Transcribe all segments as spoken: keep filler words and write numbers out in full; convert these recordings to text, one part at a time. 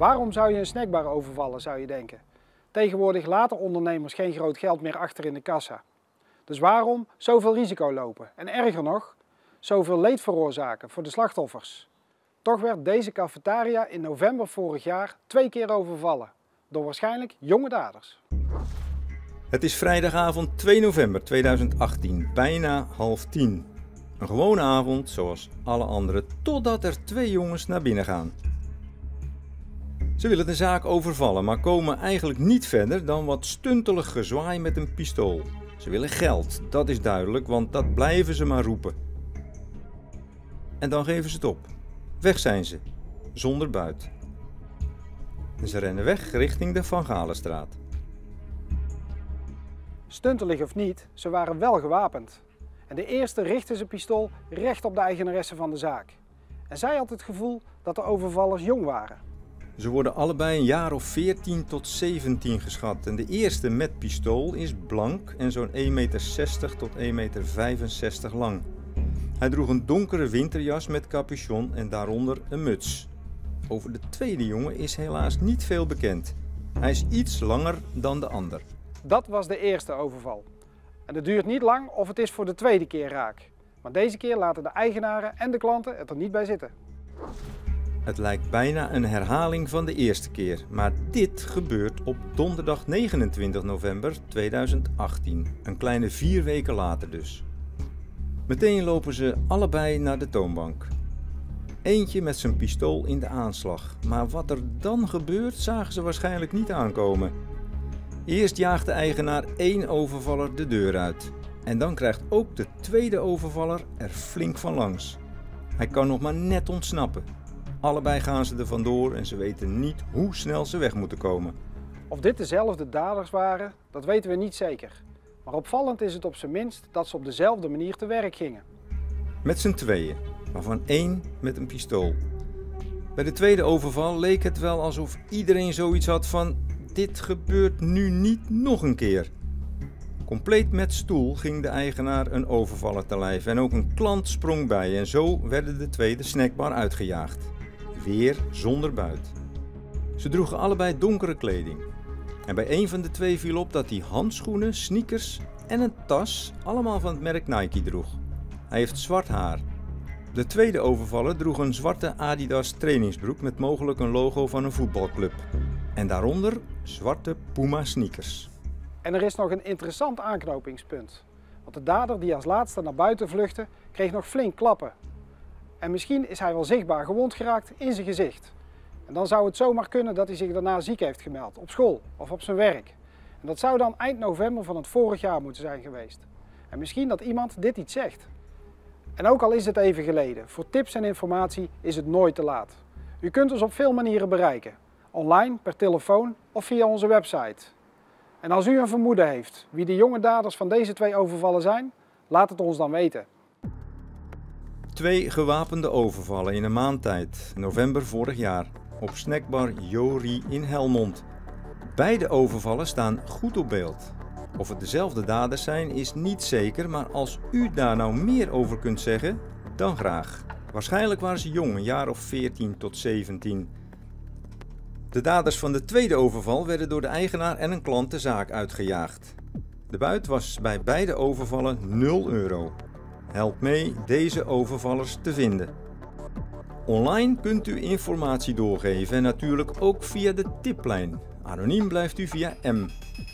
Waarom zou je een snackbar overvallen, zou je denken? Tegenwoordig laten ondernemers geen groot geld meer achter in de kassa. Dus waarom zoveel risico lopen? En erger nog, zoveel leed veroorzaken voor de slachtoffers? Toch werd deze cafetaria in november vorig jaar twee keer overvallen. Door waarschijnlijk jonge daders. Het is vrijdagavond twee november tweeduizend achttien, bijna half tien. Een gewone avond zoals alle andere, totdat er twee jongens naar binnen gaan. Ze willen de zaak overvallen, maar komen eigenlijk niet verder dan wat stuntelig gezwaai met een pistool. Ze willen geld, dat is duidelijk, want dat blijven ze maar roepen. En dan geven ze het op. Weg zijn ze, zonder buit. En ze rennen weg richting de Van Galenstraat. Stuntelig of niet, ze waren wel gewapend. En de eerste richtte zijn pistool recht op de eigenaresse van de zaak. En zij had het gevoel dat de overvallers jong waren. Ze worden allebei een jaar of veertien tot zeventien geschat. En de eerste met pistool is blank en zo'n één meter zestig tot één meter vijfenzestig lang. Hij droeg een donkere winterjas met capuchon en daaronder een muts. Over de tweede jongen is helaas niet veel bekend. Hij is iets langer dan de ander. Dat was de eerste overval. En het duurt niet lang of het is voor de tweede keer raak. Maar deze keer laten de eigenaren en de klanten het er niet bij zitten. Het lijkt bijna een herhaling van de eerste keer, maar dit gebeurt op donderdag negenentwintig november tweeduizend achttien, een kleine vier weken later dus. Meteen lopen ze allebei naar de toonbank. Eentje met zijn pistool in de aanslag, maar wat er dan gebeurt zagen ze waarschijnlijk niet aankomen. Eerst jaagt de eigenaar één overvaller de deur uit. En dan krijgt ook de tweede overvaller er flink van langs. Hij kan nog maar net ontsnappen. Allebei gaan ze er vandoor en ze weten niet hoe snel ze weg moeten komen. Of dit dezelfde daders waren, dat weten we niet zeker. Maar opvallend is het op zijn minst dat ze op dezelfde manier te werk gingen. Met z'n tweeën, waarvan één met een pistool. Bij de tweede overval leek het wel alsof iedereen zoiets had van: dit gebeurt nu niet nog een keer. Compleet met stoel ging de eigenaar een overvaller te lijf en ook een klant sprong bij en zo werden de twee de snackbar uitgejaagd. Weer zonder buit. Ze droegen allebei donkere kleding. En bij een van de twee viel op dat hij handschoenen, sneakers en een tas allemaal van het merk Nike droeg. Hij heeft zwart haar. De tweede overvaller droeg een zwarte Adidas trainingsbroek met mogelijk een logo van een voetbalclub. En daaronder zwarte Puma sneakers. En er is nog een interessant aanknopingspunt. Want de dader die als laatste naar buiten vluchtte, kreeg nog flink klappen. En misschien is hij wel zichtbaar gewond geraakt in zijn gezicht. En dan zou het zomaar kunnen dat hij zich daarna ziek heeft gemeld, op school of op zijn werk. En dat zou dan eind november van het vorig jaar moeten zijn geweest. En misschien dat iemand dit iets zegt. En ook al is het even geleden, voor tips en informatie is het nooit te laat. U kunt ons op veel manieren bereiken. Online, per telefoon of via onze website. En als u een vermoeden heeft wie de jonge daders van deze twee overvallen zijn, laat het ons dan weten. Twee gewapende overvallen in een maand tijd, november vorig jaar, op snackbar Jori in Helmond. Beide overvallen staan goed op beeld. Of het dezelfde daders zijn is niet zeker, maar als u daar nou meer over kunt zeggen, dan graag. Waarschijnlijk waren ze jong, een jaar of veertien tot zeventien. De daders van de tweede overval werden door de eigenaar en een klant de zaak uitgejaagd. De buit was bij beide overvallen nul euro. Help mee deze overvallers te vinden. Online kunt u informatie doorgeven en natuurlijk ook via de tiplijn. Anoniem blijft u via M.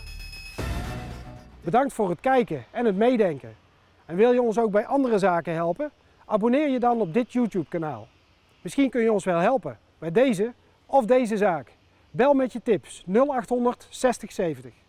Bedankt voor het kijken en het meedenken. En wil je ons ook bij andere zaken helpen? Abonneer je dan op dit YouTube kanaal. Misschien kun je ons wel helpen bij deze of deze zaak. Bel met je tips nul acht honderd zestig zeventig.